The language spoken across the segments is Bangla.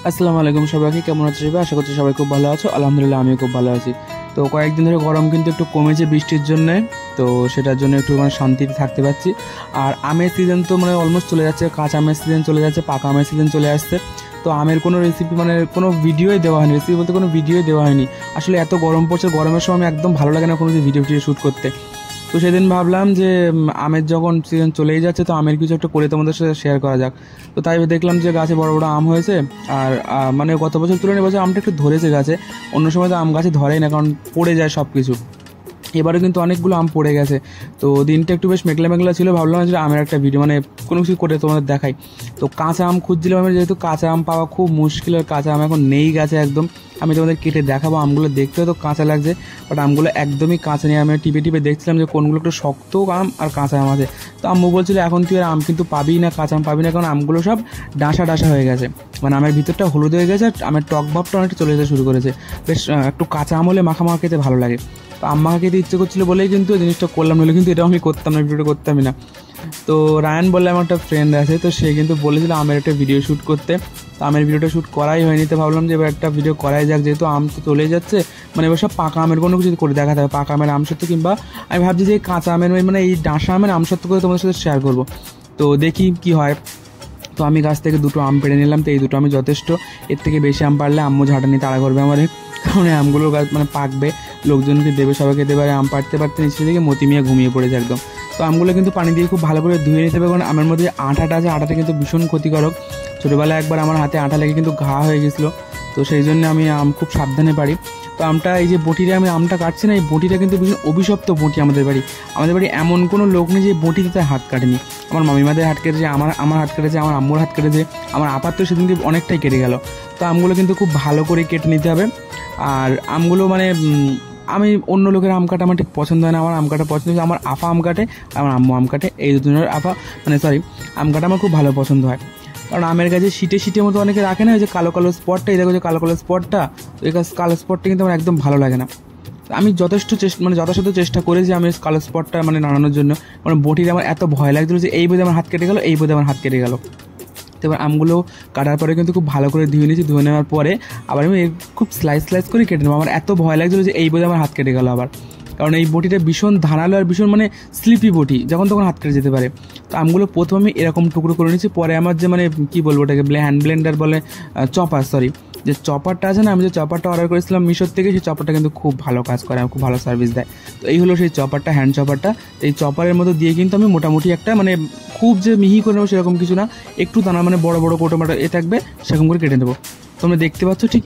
আসসালামু আলাইকুম সবাইকে, কেমন আছো সবাই? আশা করছি সবাই খুব ভালো আছো। আলহামদুলিল্লাহ আমিও খুব ভালো আছি। তো কয়েকদিন ধরে গরম কিন্তু একটু কমেছে বৃষ্টির জন্য, তো সেটার জন্য একটু শান্তিতে থাকতে পারছি। আর আমের সিজন তো অলমোস্ট চলে যাচ্ছে, কাঁচা আমের সিজন চলে যাচ্ছে, পাকা আমের সিজন চলে আসছে। তো আমের কোনো রেসিপি কোনো ভিডিওই দেওয়া হয়নি, রেসিপি বলতে কোনো ভিডিওই দেওয়া হয়নি। আসলে এত গরম পড়ছে, গরমের সময় আমি একদম ভালো লাগে না কোনো ভিডিও শ্যুট করতে। তো সেদিন ভাবলাম যে আমের যখন সিজন চলেই যাচ্ছে, তো আমের কিছু একটা করে তোমাদের সাথে শেয়ার করা যাক। তো তাই দেখলাম যে গাছে বড় বড় আম হয়েছে। আর গত বছর তুলনায় এবছর আমটা একটু ধরেছে গাছে। অন্য সময় তো আম গাছে ধরেই না, কারণ পড়ে যায় সব কিছু। এবারে কিন্তু অনেকগুলো আম পড়ে গেছে। তো দিনটা একটু বেশ মেঘলা মেঘলা ছিল, ভাবলাম যে আমের একটা ভিডিও কোনো কিছু করে তোমাদের দেখাই। তো কাঁচা আম খুঁজছিলাম আমি, যেহেতু কাঁচা আম পাওয়া খুব মুশকিল, আর কাঁচা আম এখন নেই গাছে একদম। আমি তোমাদের কেটে দেখাবো, আমগুলো দেখতেও তো কাঁচা লাগছে, বাট আমগুলো একদমই কাঁচা নেই। আমি টিপে টিপে দেখছিলাম যে কোনগুলো একটু শক্ত আম আর কাঁচা আম আছে। তো আম্মু বলছিল এখন তুই আর আম কিন্তু পাবি না, কাঁচা আম পাবি না, কারণ আমগুলো সব ডাঁসা ডাঁসা হয়ে গেছে, আমের ভিতরটা হলুদ হয়ে গেছে, আর আমের টক ভাবটা অনেকটা চলে যেতে শুরু করেছে। বেশ একটু কাঁচা আম হলে মাখা মাখা খেতে ভালো লাগে। তো আম্মাকে খেতে ইচ্ছে করছিলো বলেই কিন্তু এই জিনিসটা করলাম, নাহলে কিন্তু এটাও আমি করতাম না, ভিডিওটা করতামই না। তো রায়ান বলে আমার একটা ফ্রেন্ড আছে, তো সে কিন্তু বলেছিল আমের একটা ভিডিও শ্যুট করতে। তো আমের ভিডিওটা শ্যুট করাই হয়নি, তো ভাবলাম যে এবার একটা ভিডিও করাই যাক, যেহেতু আম তো চলে যাচ্ছে। এবার সব পাকা আমের কোনো কিছু করে দেখাতে হবে, পাকা আমের আমসত্ত্ব, কিংবা আমি ভাবছি যে কাঁচা আমের এই ডাঁসা আমের আমসত্ত্ব করে তোমাদের সাথে শেয়ার করবো। তো দেখি কি হয়। তো আমি গাছ থেকে দুটো আম পেড়ে নিলাম, তো এই দুটো আমি যথেষ্ট। এর থেকে বেশি আম পারলে আম্মু ঝাঁটা নিয়ে তাড়া করবে আমার, কারণ আমগুলো গাছ পাকবে, লোকজনকে দেবে, সবাইকে দেবে। আর আম পাড়তে পারতে নিচে থেকে মতি মিয়া ঘুমিয়ে পড়েছে একদম। তো আমগুলো কিন্তু পানি দিয়ে খুব ভালো করে ধুয়ে নিতে হবে, কারণ আমের মধ্যে আঠাটা আছে, আঠাটা কিন্তু ভীষণ ক্ষতিকারক। ছোটোবেলায় একবার আমার হাতে আঠা লেগে কিন্তু ঘা হয়ে গেছিলো, তো সেই জন্য আমি আম খুব সাবধানে পারি। তো আমটা, এই যে বটিটা আমি আমটা কাটছি না, এই বটিটা কিন্তু ভীষণ অভিশপ্ত বটি আমাদের বাড়ি। এমন কোনো লোক নেই যে বটিতে তার হাত কাটেনি। আমার মামিমাদের হাত কেটেছে, আমার হাত কেটেছে, আমার আম্মুর হাত কেটেছে, আমার আপার তো সেদিনকে অনেকটাই কেটে গেল। তো আমগুলো কিন্তু খুব ভালো করে কেটে নিতে হবে। আর আমগুলো আমি অন্য লোকের আম কাটা আমার ঠিক পছন্দ হয় না, আমার আম কাটা পছন্দ হয়। আমার আফা আম কাটে, আমার আম্মু আম কাটে, এই দুজনের আম কাটা আমার খুব ভালো পছন্দ হয়। কারণ আমের গাছে শীটে শীটের মতো অনেকে রাখে না, ওই যে কালো কালো স্পটটা, এই দেখো যে কালো কালো স্পটটা, ওই কালো স্পটটা কিন্তু আমার একদম ভালো লাগে না। আমি যথেষ্ট যথাসাধ্য চেষ্টা করেছি আমি কালো স্পটটা নাড়ানোর জন্য। বটির আমার এত ভয় লাগছিল যে এই বোধে আমার হাত কেটে গেল, এই বোধে আমার হাত কেটে গেল। তো এবার আমগুলো কাটার পরে কিন্তু খুব ভালো করে ধুয়ে নিয়েছি, ধুয়ে নেওয়ার পরে আবার আমি খুব স্লাইস করে কেটে নেবো। আমার এত ভয় লাগছিল যে এই বোধে আমার হাত কেটে গেল আবার, কারণ এই বটিটা ভীষণ ধারালো আর ভীষণ স্লিপি বটি, যখন তখন হাত কেটে যেতে পারে। তো আমগুলো প্রথমে আমি এরকম টুকরো করে নিয়েছি, পরে আমার যে কী বলবো ওটাকে, হ্যান্ড ব্লেন্ডার বলে, চপার, সরি, যে চপারটা আছে না, আমি যে চপারটা অর্ডার করেছিলাম মিশোর থেকে, সেই চপারটা কিন্তু খুব ভালো কাজ করে, খুব ভালো সার্ভিস দেয়। তো এই হলো সেই চপারটা, হ্যান্ড চপারটা। এই চপারের মতো দিয়ে কিন্তু আমি মোটামুটি একটা খুব যে মিহি করে নেবো সেরকম কিছু না, একটু দানা বড় বড় কোটোমাটো থাকবে সেরকম করে কেটে নেবো। তোমরা দেখতে পাচ্ছ ঠিক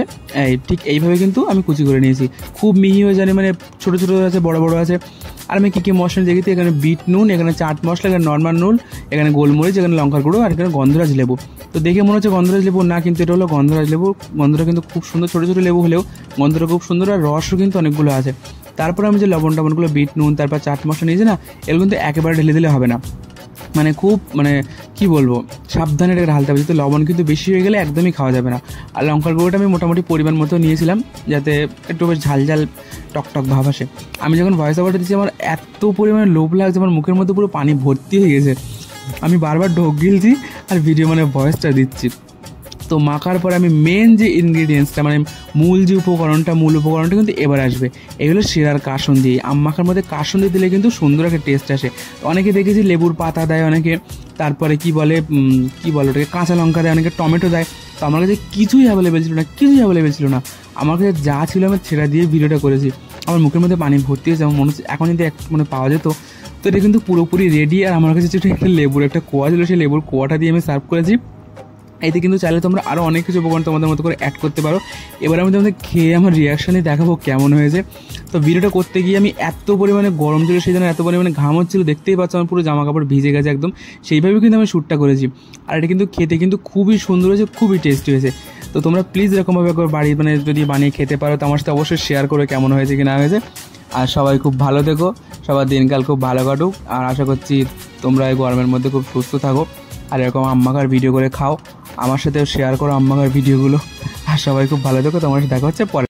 এইভাবে কিন্তু আমি কুচি করে নিয়েছি। খুব মিহি হয়ে জানি, ছোটো ছোটো আছে, বড় বড় আছে। আর আমি কী মশলা দেখেছি, এখানে বিট নুন, এখানে চাট মশলা, এখানে নর্মাল নুন, এখানে গোলমরিচ, এখানে লঙ্কার গুঁড়ো, আর এখানে গন্ধরাজ লেবু। তো দেখে মনে হচ্ছে গন্ধরাজ লেবু না, কিন্তু এটা হলো গন্ধরাজ লেবু। গন্ধটা কিন্তু খুব সুন্দর, ছোটো ছোটো লেবু হলেও গন্ধটা খুব সুন্দর, আর রসও কিন্তু অনেকগুলো আছে। তারপরে আমি যে লবণগুলো, বিট নুন, তারপর চাট মশলা নিয়েছি না, এগুলো কিন্তু একেবারে ঢেলে দিলে হবে না, খুব কী বলবো, সাবধানে এটা ঢালতে হবে, যেহেতু লবণ কিন্তু বেশি হয়ে গেলে একদমই খাওয়া যাবে না। আর লঙ্কার গুঁড়োটা আমি মোটামুটি পরিমাণ মতো নিয়েছিলাম, যাতে একটু বেশ ঝাল ঝাল টকটক ভাব আসে। আমি যখন ভয়েস ওভারটা দিচ্ছি আমার এত পরিমাণে লোভ লাগছে, আমার মুখের মধ্যে পুরো পানি ভর্তি হয়ে গেছে। আমি বারবার ঢোক গিলছি আর ভিডিও ভয়েসটা দিচ্ছি। তো মাখার পরে আমি মেন যে ইনগ্রিডিয়েন্টসটা, মূল উপকরণটা কিন্তু এবার আসবে। এগুলো শিরার কাসুন্দি। আম মাখার মধ্যে কাসুন্দি দিলে কিন্তু সুন্দর একটা টেস্ট আসে। অনেকে দেখেছি লেবুর পাতা দেয়, অনেকে তারপরে কি বলে ওটাকে কাঁচা লঙ্কা দেয়, অনেকে টমেটো দেয়। তো আমার কাছে কিছুই অ্যাভেলেবেল ছিল না, আমার কাছে যা ছিল আমি সেটা দিয়ে ভিডিওটা করেছি। আমার মুখের মধ্যে পানি ভর্তি হয়েছে, আমার মনে হচ্ছে এখন যদি পাওয়া যেত। তো এটা কিন্তু পুরোপুরি রেডি। আর আমার কাছে যেটা একটা লেবুর একটা কোয়া ছিল, সেই লেবুর কোয়াটা দিয়ে আমি সার্ভ করেছি। এতে কিন্তু চাইলে তোমরা আরও অনেক কিছু উপকরণ তোমাদের মতো করে অ্যাড করতে পারো। এবার আমি তোমাদের খেয়ে আমার রিয়াকশানে দেখাবো কেমন হয়েছে। তো ভিডিওটা করতে গিয়ে আমি এত পরিমাণে গরম ছিল, সেই জন্য এত পরিমাণে ঘাম হচ্ছিল, দেখতেই পাচ্ছ আমার পুরো জামা কাপড় ভিজে গেছে একদম। সেইভাবেই কিন্তু আমি শ্যুটটা করেছি। আর এটা কিন্তু খেতে কিন্তু খুবই সুন্দর হয়েছে, খুবই টেস্টি হয়েছে। তো তোমরা প্লিজ এরকমভাবে বাড়ি যদি বানিয়ে খেতে পারো, তো আমার সাথে অবশ্যই শেয়ার করে কেমন হয়েছে কি না হয়েছে। আর সবাই খুব ভালো থেকো, সবার দিনকাল খুব ভালো কাটুক। আর আশা করছি তোমরা এই গরমের মধ্যে খুব সুস্থ থাকো, আর এরকম আম্মাকার ভিডিও করে খাও, আমার সাথেও শেয়ার করো আম্মাকার ভিডিওগুলো। আর সবাই খুব ভালো থেকো, তোমার সাথে দেখা হচ্ছে পরে।